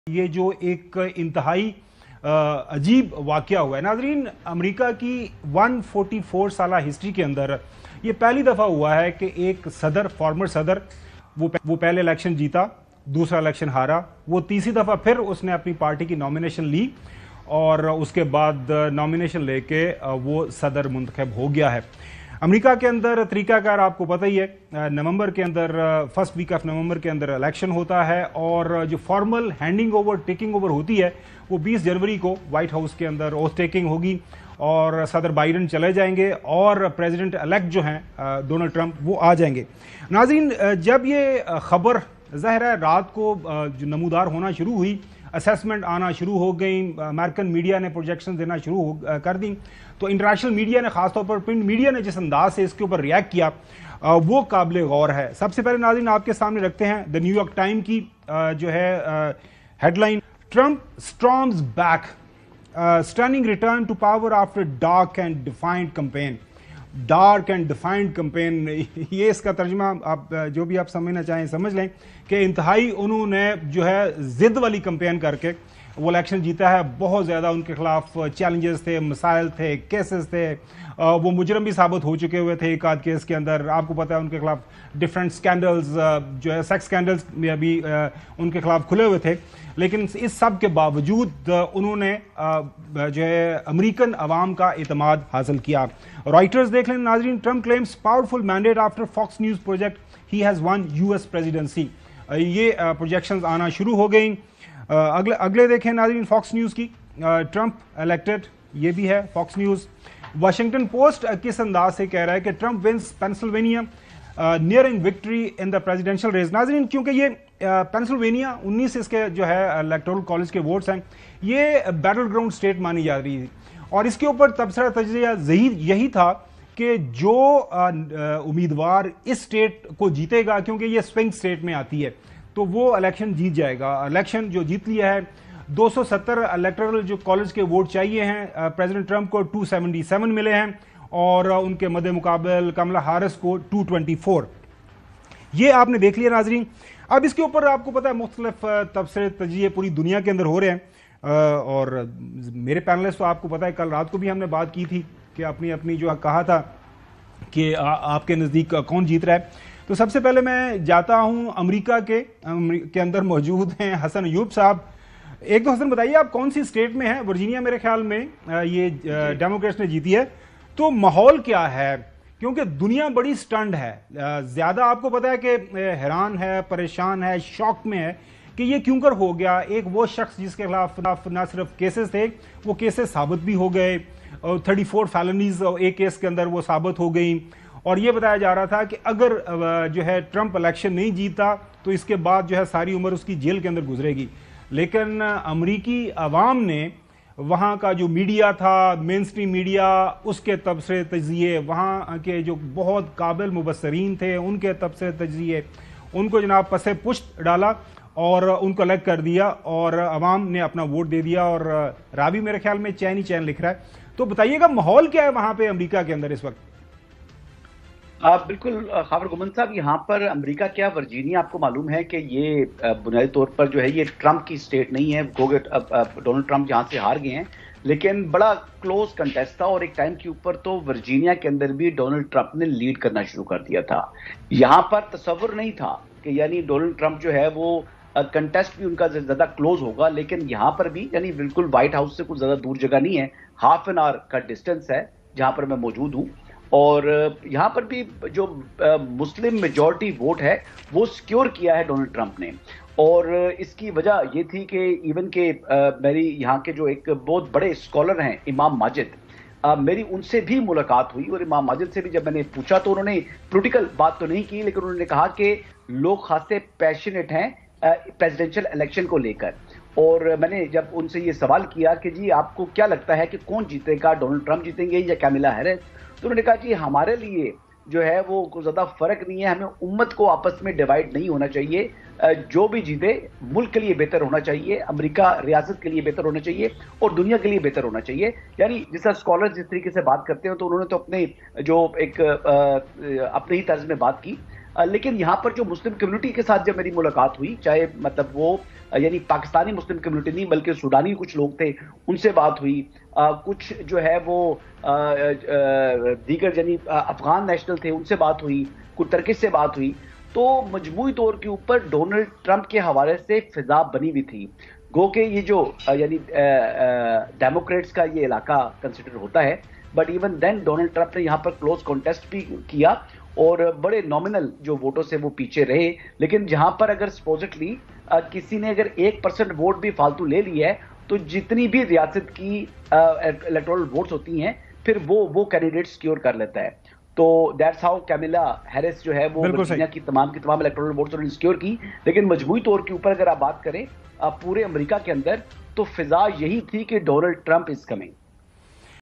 ये जो एक इंतहाई अजीब वाकया हुआ है नाजरीन, अमेरिका की 144 साल हिस्ट्री के अंदर ये पहली दफ़ा हुआ है कि एक सदर, फॉर्मर सदर, वो पहले इलेक्शन जीता, दूसरा इलेक्शन हारा, वो तीसरी दफ़ा फिर उसने अपनी पार्टी की नॉमिनेशन ली और उसके बाद नॉमिनेशन लेके वो सदर मुंतखब हो गया है। अमेरिका के अंदर तरीकाकार आपको पता ही है, नवंबर के अंदर, फर्स्ट वीक ऑफ नवंबर के अंदर इलेक्शन होता है और जो formal handing over, taking over होती है वो 20 जनवरी को व्हाइट हाउस के अंदर ओथ टेकिंग होगी और सदर बाइडन चले जाएंगे और प्रेसिडेंट इलेक्ट जो हैं डोनाल्ड ट्रंप वो आ जाएंगे। नाज़रीन, जब ये खबर ज़ाहिर है रात को जो नमूदार होना शुरू हुई, असेसमेंट आना शुरू हो गई, अमेरिकन मीडिया ने प्रोजेक्शन देना शुरू कर दी, तो इंटरनेशनल मीडिया ने, खासतौर पर प्रिंट मीडिया ने जिस अंदाज से इसके ऊपर रिएक्ट किया वो काबिल गौर है। सबसे पहले नाज़रीन आपके सामने रखते हैं द न्यूयॉर्क टाइम की जो है headline, Trump storms back, stunning return to power after dark and defined campaign. Dark and defined campaign, ये इसका तर्जुमा आप जो भी आप समझना चाहें समझ लें कि इंतहाई उन्होंने जो है जिद वाली कैंपेन करके वो इलेक्शन जीता है। बहुत ज़्यादा उनके खिलाफ चैलेंजेस थे, मसाइल थे, केसेस थे, वो मुजरम भी साबित हो चुके हुए थे एक आध केस के अंदर। आपको पता है उनके खिलाफ डिफरेंट स्कैंडल्स जो है सेक्स स्कैंडल्स में अभी उनके खिलाफ खुले हुए थे, लेकिन इस सब के बावजूद उन्होंने जो है अमेरिकन अवाम का इतमाद हासिल किया। रॉयटर्स देख लें नाजरीन, Trump claims powerful mandate after Fox News project he has won US presidency. ये प्रोजेक्शंस आना शुरू हो गई। अगले देखें नाजरीन फॉक्स न्यूज़ की, ट्रंप इलेक्टेड, ये भी है फॉक्स न्यूज़। वाशिंगटन पोस्ट किस अंदाज से कह रहा है कि Trump wins Pennsylvania nearing victory in the presidential race. नाजरीन, क्योंकि ये पेंसिल्वेनिया 19 इसके जो है इलेक्टोरल कॉलेज के वोट्स हैं, ये बैटल ग्राउंड स्टेट मानी जा रही थी और इसके ऊपर तबसरा तजिया यही था कि जो उम्मीदवार इस स्टेट को जीतेगा, क्योंकि ये स्विंग स्टेट में आती है, तो वो इलेक्शन जीत जाएगा। इलेक्शन जो जीत लिया है, 270 इलेक्टोरल जो कॉलेज के वोट चाहिए हैं, प्रेसिडेंट ट्रंप को 277 मिले हैं और उनके मद्दे मुकाबल कमला हारिस को 224। ये आपने देख लिया नाजरीन। अब इसके ऊपर आपको पता है मुख्तलिफ तबसरे तजिए पूरी दुनिया के अंदर हो रहे हैं और मेरे पैनलिस्ट तो आपको पता है कल रात को भी हमने बात की थी कि अपनी अपनी जो कहा था कि आपके नज़दीक कौन जीत रहा है। तो सबसे पहले मैं जाता हूं अमेरिका के अंदर मौजूद हैं हसन अयूब साहब। एक तो हसन बताइए आप कौन सी स्टेट में हैं? वर्जीनिया मेरे ख्याल में ये डेमोक्रेट्स ने जीती है, तो माहौल क्या है? क्योंकि दुनिया बड़ी स्टंड है, ज्यादा आपको पता है कि हैरान है, परेशान है, शॉक में है कि ये क्यों कर हो गया। एक वो शख्स जिसके खिलाफ ना सिर्फ केसेस थे, वो केसेस साबित भी हो गए, 34 फैलनीज एक केस के अंदर वो साबित हो गई और ये बताया जा रहा था कि अगर जो है ट्रंप इलेक्शन नहीं जीता तो इसके बाद जो है सारी उम्र उसकी जेल के अंदर गुजरेगी। लेकिन अमरीकी अवाम ने, वहाँ का जो मीडिया था, मेन स्ट्रीम मीडिया, उसके तबसरे तजिए, वहाँ के जो बहुत काबिल मुबस्सरीन थे उनके तबसरे तजिए, उनको जनाब पसे पुष्ट डाला और उनको अलग कर दिया और अवाम ने अपना वोट दे दिया। और रावी मेरे ख्याल में चैन ही चैन लिख रहा है। तो बताइएगा माहौल क्या है वहाँ पे अमरीका के अंदर इस वक्त? बिल्कुल खबर गुमन साहब, यहाँ पर अमेरिका क्या, वर्जीनिया आपको मालूम है कि ये बुनियादी तौर पर जो है ये ट्रंप की स्टेट नहीं है। डोनाल्ड ट्रंप यहाँ से हार गए हैं, लेकिन बड़ा क्लोज कंटेस्ट था और एक टाइम के ऊपर तो वर्जीनिया के अंदर भी डोनाल्ड ट्रंप ने लीड करना शुरू कर दिया था। यहाँ पर तसव्वुर नहीं था कि यानी डोनाल्ड ट्रंप जो है वो कंटेस्ट भी उनका ज्यादा क्लोज होगा, लेकिन यहाँ पर भी यानी बिल्कुल व्हाइट हाउस से कुछ ज्यादा दूर जगह नहीं है, हाफ एन आवर का डिस्टेंस है जहाँ पर मैं मौजूद हूँ। और यहाँ पर भी जो मुस्लिम मेजॉरिटी वोट है वो सिक्योर किया है डोनाल्ड ट्रंप ने। और इसकी वजह ये थी कि इवन के मेरी यहाँ के जो एक बहुत बड़े स्कॉलर हैं इमाम माजिद, मेरी उनसे भी मुलाकात हुई और इमाम माजिद से भी जब मैंने पूछा तो उन्होंने पॉलिटिकल बात तो नहीं की, लेकिन उन्होंने कहा कि लोग खासे पैशनेट हैं प्रेसिडेंशियल इलेक्शन को लेकर। और मैंने जब उनसे ये सवाल किया कि जी आपको क्या लगता है कि कौन जीतेगा, डोनाल्ड ट्रंप जीतेंगे या कैमिला हैरिस, तो उन्होंने कहा जी हमारे लिए जो है वो कोई ज्यादा फर्क नहीं है, हमें उम्मत को आपस में डिवाइड नहीं होना चाहिए, जो भी जीते मुल्क के लिए बेहतर होना चाहिए, अमेरिका रियासत के लिए बेहतर होना चाहिए और दुनिया के लिए बेहतर होना चाहिए। यानी जिस तरह स्कॉलर जिस तरीके से बात करते हैं तो उन्होंने तो अपने जो एक अपने ही तर्ज में बात की, लेकिन यहाँ पर जो मुस्लिम कम्युनिटी के साथ जब मेरी मुलाकात हुई, चाहे मतलब वो یعنی پاکستانی مسلم کمیونٹی نہیں بلکہ سوڈانی کچھ لوگ تھے ان سے بات ہوئی، کچھ جو ہے وہ دیگر یعنی افغان نیشنل تھے ان سے بات ہوئی، کچھ ترکش سے بات ہوئی. تو مجموعی طور کے اوپر ڈونلڈ ٹرمپ کے حوالے سے فضا بنی ہوئی تھی. گو کہ یہ جو یعنی ڈیموکریٹس کا یہ علاقہ کنسیڈر ہوتا ہے، but even then Donald Trump نے یہاں پر کلوز کانٹیسٹ بھی کیا اور بڑے نامنل جو ووٹوں سے وہ پیچھے رہے. لیکن جہاں پر اگر سپوزٹلی کسی نے اگر 1% ووٹ بھی فالتو لے لیا ہے تو جتنی بھی ریاست کی الیکٹورل ووٹس ہوتی ہیں پھر وہ کینڈیڈیٹ سیکیور کر لیتا ہے. تو دیٹس ہاؤ کیملا ہیرس جو ہے وہ ورجینیا کی تمام الیکٹورل ووٹس انہوں نے سیکیور کی. لیکن مجموعی طور کے اوپر اگر آپ بات کریں پورے امریکہ کے اندر تو فضا یہی تھی کہ ڈونلڈ ٹرمپ از کمنگ.